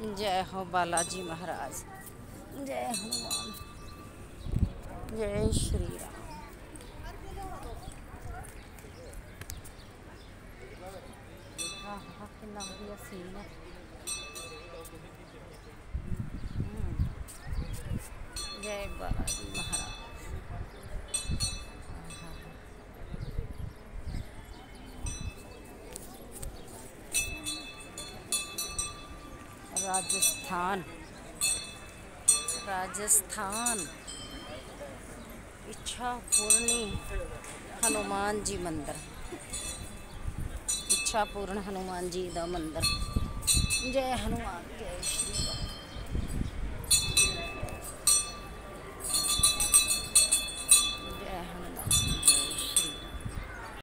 जय हो बालाजी महाराज। जय हनुमान। जय श्री राम। हाँ हाँ कितना बढ़िया सीन है। जय बालाजी महाराज। राजस्थान राजस्थान इच्छा पूर्णी हनुमान जी मंदिर। इच्छा पूर्ण हनुमान जी दा मंदिर। जय हनुमान। जय श्री